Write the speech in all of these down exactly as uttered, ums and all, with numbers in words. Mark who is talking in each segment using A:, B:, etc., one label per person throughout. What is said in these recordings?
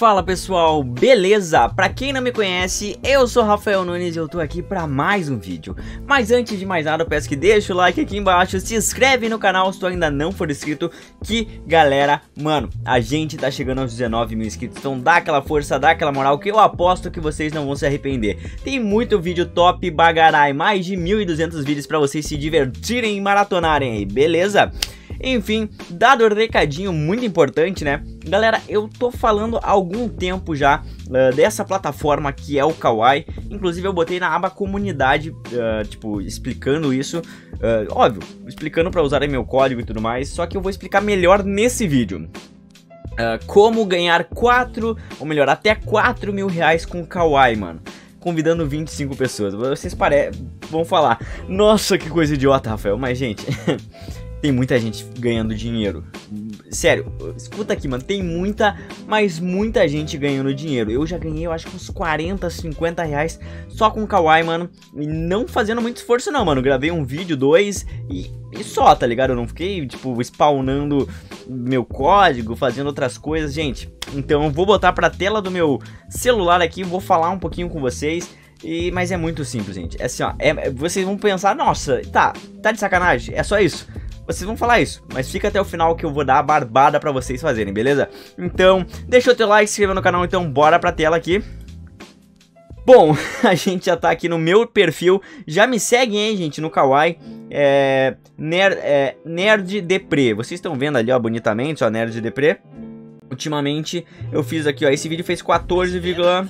A: Fala pessoal, beleza? Pra quem não me conhece, eu sou Rafael Nunes e eu tô aqui pra mais um vídeo. Mas antes de mais nada, eu peço que deixe o like aqui embaixo, se inscreve no canal se tu ainda não for inscrito. Que galera, mano, a gente tá chegando aos dezenove mil inscritos, então dá aquela força, dá aquela moral que eu aposto que vocês não vão se arrepender. Tem muito vídeo top bagarai, mais de mil e duzentos vídeos pra vocês se divertirem e maratonarem aí, beleza? Enfim, dado o recadinho muito importante, né? Galera, eu tô falando há algum tempo já uh, dessa plataforma que é o Kawaii. Inclusive eu botei na aba comunidade, uh, tipo, explicando isso. uh, Óbvio, explicando pra usarem meu código e tudo mais. Só que eu vou explicar melhor nesse vídeo uh, como ganhar quatro, ou melhor, até quatro mil reais com o Kawaii, mano, convidando vinte e cinco pessoas. Vocês pare... vão falar, nossa, que coisa idiota, Rafael. Mas, gente... tem muita gente ganhando dinheiro. Sério, escuta aqui, mano. Tem muita, mas muita gente ganhando dinheiro. Eu já ganhei, eu acho que uns quarenta, cinquenta reais só com o Kawaii, mano. E não fazendo muito esforço não, mano. Gravei um vídeo, dois e, e só, tá ligado? Eu não fiquei, tipo, spawnando meu código, fazendo outras coisas, gente. Então eu vou botar pra tela do meu celular aqui, vou falar um pouquinho com vocês. E, mas é muito simples, gente. É assim, ó. É, vocês vão pensar, nossa, tá, tá de sacanagem? É só isso? Vocês vão falar isso, mas fica até o final que eu vou dar a barbada pra vocês fazerem, beleza? Então, deixa o teu like, se inscreva no canal, então bora pra tela aqui. Bom, a gente já tá aqui no meu perfil, já me seguem aí, gente, no Kawaii, é, Nerd, é, Nerd Depre. Vocês estão vendo ali, ó, bonitamente, ó, Nerd Depre. Ultimamente, eu fiz aqui, ó, esse vídeo fez quatorze vírgula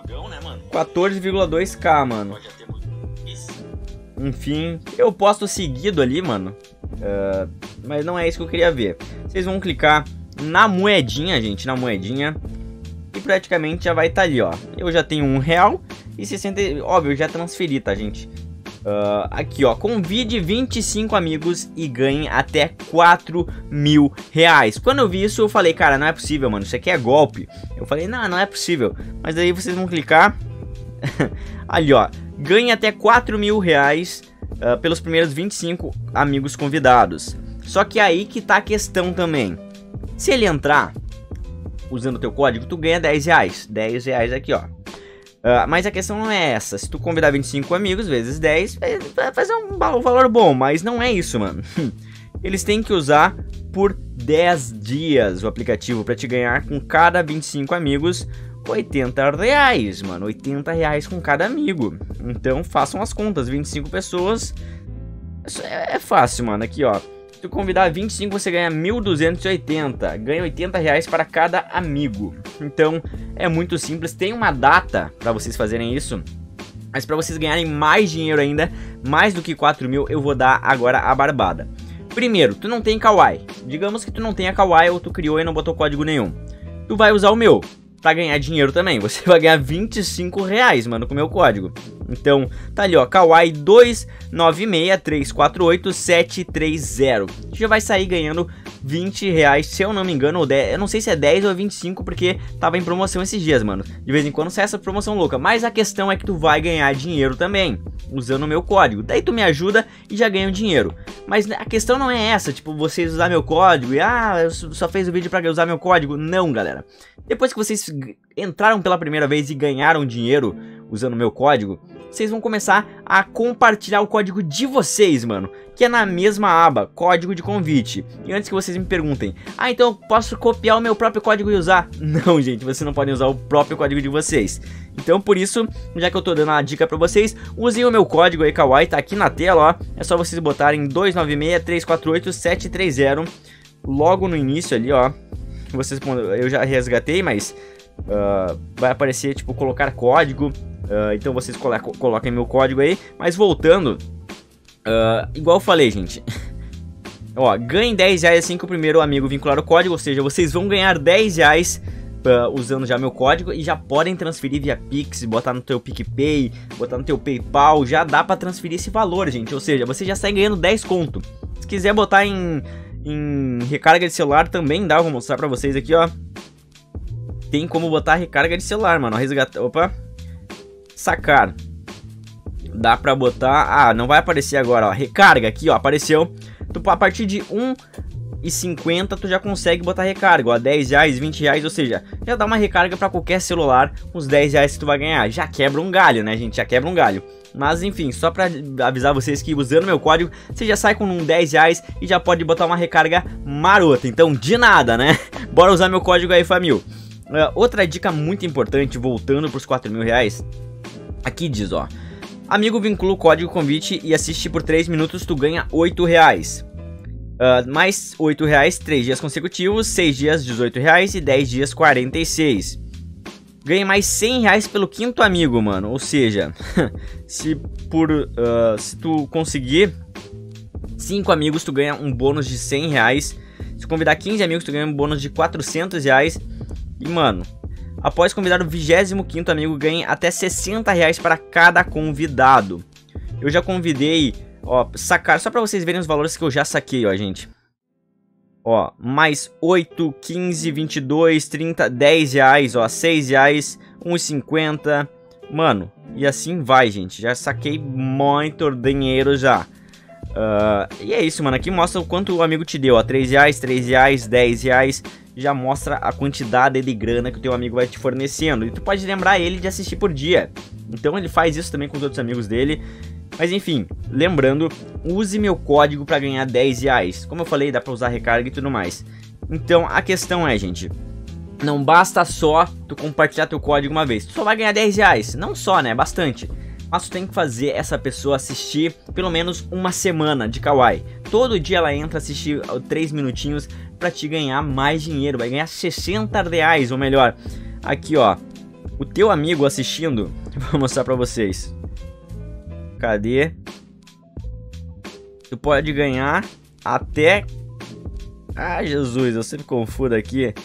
A: dois K, mano. Enfim, eu posto seguido ali, mano. Uh, mas não é isso que eu queria ver. Vocês vão clicar na moedinha, gente, na moedinha, e praticamente já vai estar tá ali, ó. Eu já tenho um real e sessenta, óbvio, eu já transferi, tá, gente? Uh, aqui, ó, convide vinte e cinco amigos e ganhe até quatro mil reais. Quando eu vi isso, eu falei, cara, não é possível, mano, isso aqui é golpe. Eu falei, não, não é possível. Mas daí vocês vão clicar ali, ó, ganhe até quatro mil reais Uh, pelos primeiros vinte e cinco amigos convidados. Só que aí que tá a questão também. Se ele entrar usando o teu código, tu ganha dez reais. dez reais aqui, ó. Uh, mas a questão não é essa. Se tu convidar vinte e cinco amigos vezes dez, vai fazer um valor bom. Mas não é isso, mano. Eles têm que usar por dez dias o aplicativo pra te ganhar com cada vinte e cinco amigos oitenta reais, mano, oitenta reais com cada amigo. Então façam as contas, vinte e cinco pessoas, é, é fácil, mano. Aqui, ó, se tu convidar vinte e cinco, você ganha mil duzentos e oitenta, ganha oitenta reais para cada amigo. Então é muito simples, tem uma data para vocês fazerem isso. Mas para vocês ganharem mais dinheiro ainda, mais do que quatro mil, eu vou dar agora a barbada. Primeiro, tu não tem Kawaii. Digamos que tu não tenha Kawaii ou tu criou e não botou código nenhum. Tu vai usar o meu pra ganhar dinheiro também. Você vai ganhar vinte e cinco reais, mano, com o meu código. Então, tá ali, ó, Kawaii dois nove seis, três quatro oito, sete três zero. Já vai sair ganhando vinte reais, se eu não me engano, ou dez, eu não sei se é dez ou vinte e cinco, porque tava em promoção esses dias, mano. De vez em quando sai essa promoção louca. Mas a questão é que tu vai ganhar dinheiro também, usando o meu código. Daí tu me ajuda e já ganha o dinheiro. Mas a questão não é essa, tipo, vocês usar meu código e, ah, eu só fez o vídeo pra usar meu código. Não, galera. Depois que vocês entraram pela primeira vez e ganharam dinheiro usando meu código, vocês vão começar a compartilhar o código de vocês, mano, que é na mesma aba, código de convite. E antes que vocês me perguntem, ah, então eu posso copiar o meu próprio código e usar? Não, gente, vocês não podem usar o próprio código de vocês. Então, por isso, já que eu tô dando a dica pra vocês, usem o meu código aí, Kawaii, tá aqui na tela, ó. É só vocês botarem dois nove seis, três quatro oito, sete três zero logo no início ali, ó. Vocês, eu já resgatei, mas uh, vai aparecer, tipo, colocar código. Uh, então vocês colo coloquem meu código aí. Mas voltando, uh, igual eu falei, gente. Ó, ganhem dez reais assim que o primeiro amigo vincular o código. Ou seja, vocês vão ganhar dez reais uh, usando já meu código. E já podem transferir via Pix, botar no teu PicPay, botar no teu PayPal. Já dá pra transferir esse valor, gente. Ou seja, você já sai ganhando dez conto. Se quiser botar em... em recarga de celular também dá, vou mostrar pra vocês aqui, ó. Tem como botar recarga de celular, mano. Resgatar, opa. Sacar. Dá pra botar, ah, não vai aparecer agora, ó. Recarga aqui, ó, apareceu. Tu, a partir de um e cinquenta tu já consegue botar recarga, ó, dez reais, vinte reais, ou seja, já dá uma recarga pra qualquer celular com os dez reais que tu vai ganhar. Já quebra um galho, né, gente? Já quebra um galho. Mas enfim, só pra avisar vocês que usando meu código, você já sai com um dez reais e já pode botar uma recarga marota. Então, de nada, né? Bora usar meu código aí, família. Uh, outra dica muito importante, voltando pros quatro mil reais. Aqui diz, ó. Amigo, vincula o código convite e assiste por três minutos, tu ganha oito reais. Uh, mais oito reais, três dias consecutivos, seis dias, dezoito reais e dez dias, quarenta e seis. Ganha mais cem reais pelo quinto amigo, mano. Ou seja, se por uh, se tu conseguir cinco amigos, tu ganha um bônus de cem reais. Se convidar quinze amigos, tu ganha um bônus de quatrocentos reais. E, mano, após convidar o vigésimo quinto amigo, ganha até sessenta reais para cada convidado. Eu já convidei, ó, sacar, só pra vocês verem os valores que eu já saquei, ó, gente. Ó, mais oito, quinze, vinte e dois, trinta, dez reais, ó, seis reais, um real e cinquenta. Mano, e assim vai, gente. Já saquei muito dinheiro já. Uh, e é isso, mano. Aqui mostra o quanto o amigo te deu, ó. três reais, três reais, dez reais. Já mostra a quantidade de grana que o teu amigo vai te fornecendo. E tu pode lembrar ele de assistir por dia. Então ele faz isso também com os outros amigos dele. Mas enfim, lembrando, use meu código para ganhar dez reais. Como eu falei, dá para usar recarga e tudo mais. Então a questão é, gente, não basta só tu compartilhar teu código uma vez. Tu só vai ganhar dez reais. Não só, né? Bastante. Mas tu tem que fazer essa pessoa assistir pelo menos uma semana de Kawaii. Todo dia ela entra assistir três minutinhos para te ganhar mais dinheiro. Vai ganhar sessenta reais, ou melhor. Aqui, ó. O teu amigo assistindo. Vou mostrar para vocês. Cadê? Tu pode ganhar até... Ah, Jesus, eu sempre confundo aqui.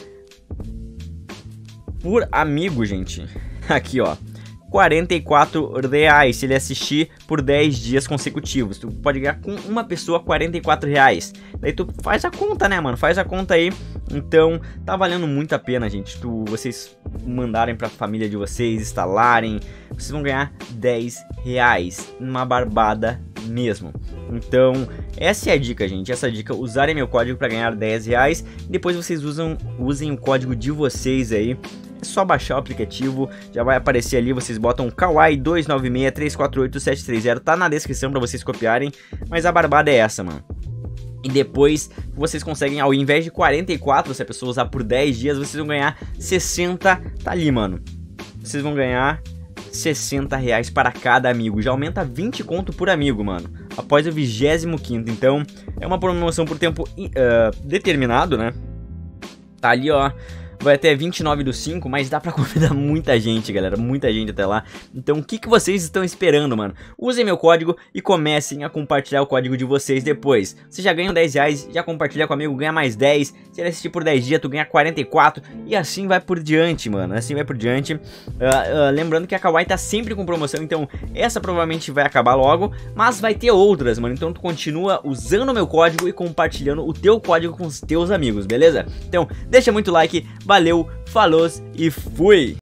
A: Por amigo, gente. Aqui, ó. quarenta e quatro reais se ele assistir por dez dias consecutivos. Tu pode ganhar com uma pessoa quarenta e quatro reais. Daí tu faz a conta, né, mano? Faz a conta aí. Então, tá valendo muito a pena, gente. Tu, vocês mandarem pra família de vocês, instalarem. Vocês vão ganhar dez reais. Uma barbada mesmo. Então, essa é a dica, gente. Essa dica, usarem meu código pra ganhar dez reais. Depois vocês usam, usem o código de vocês aí. É só baixar o aplicativo, já vai aparecer ali, vocês botam Kawaii dois nove seis, três quatro oito, sete três zero, tá na descrição pra vocês copiarem, mas a barbada é essa, mano. E depois vocês conseguem, ao invés de quarenta e quatro, se a pessoa usar por dez dias, vocês vão ganhar sessenta, tá ali, mano. Vocês vão ganhar sessenta reais para cada amigo, já aumenta vinte conto por amigo, mano, após o vigésimo quinto, então é uma promoção por tempo uh, determinado, né? Tá ali, ó. Vai até vinte e nove do cinco, mas dá pra convidar muita gente, galera, muita gente até lá. Então o que, que vocês estão esperando, mano? Usem meu código e comecem a compartilhar o código de vocês depois. Você já ganha dez reais, já compartilha com o amigo, ganha mais dez. Se ele assistir por dez dias, tu ganha quarenta e quatro. E assim vai por diante, mano, assim vai por diante. uh, uh, Lembrando que a Kawaii tá sempre com promoção, então essa provavelmente vai acabar logo. Mas vai ter outras, mano, então tu continua usando o meu código e compartilhando o teu código com os teus amigos, beleza? Então deixa muito like. Valeu, falou e fui!